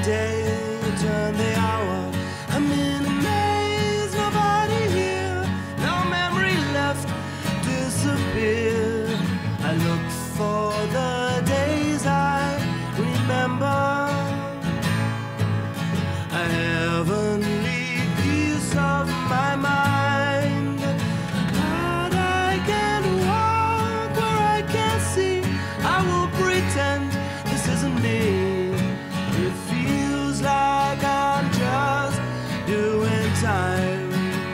day, turn the hour. I'm in a maze, nobody here, no memory left, disappear. I look for the days I remember, a heavenly piece of my mind. But I can't walk where I can't see. I will pretend this isn't me. It feels like I'm just doing time.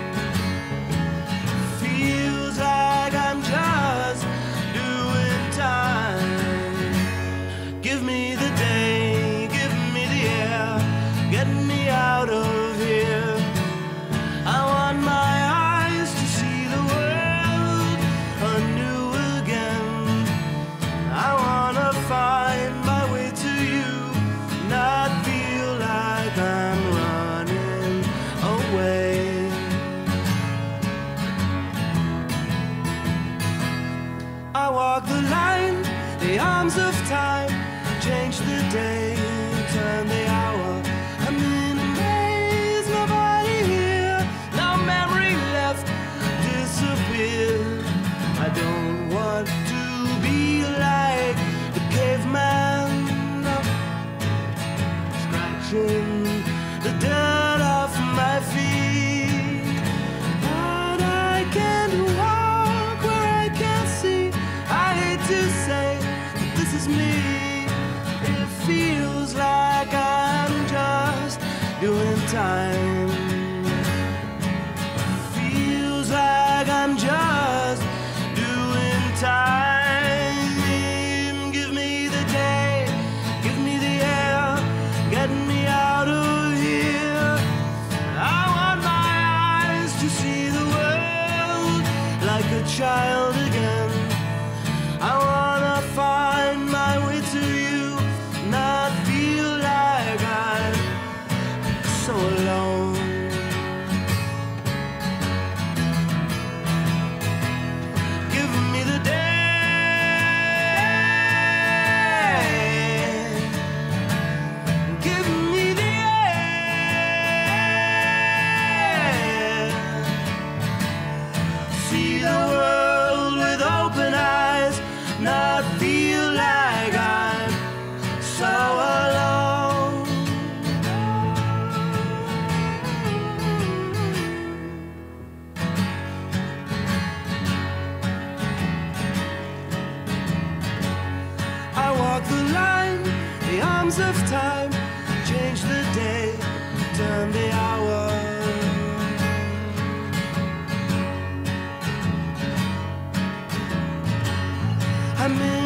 Feels like I'm just doing time. Give me the day, give me the air, get me out of here. I want my eyes to see the world anew again. I wanna find my way to you, not feel like I'm running away. I walk the line, the arms of time, change the day, turn the hour. I'm in a maze, nobody here, no memory left, disappear. I don't want to be like the caveman, scratching the dirt off my feet. But I can't walk where I can't see. I hate to say that this is me. It feels like I'm just doing time. Feels like I'm just doing time. Give me the day, give me the air, get me out of here. I want my eyes to see the world like a child again. I wanna find my way to you, not feel like I'm so alone. Give me the day, give me the air. See the world with open eyes, not feel like I'm so alone. I walk the line, the arms of time, change the day, turn the hour. I'm in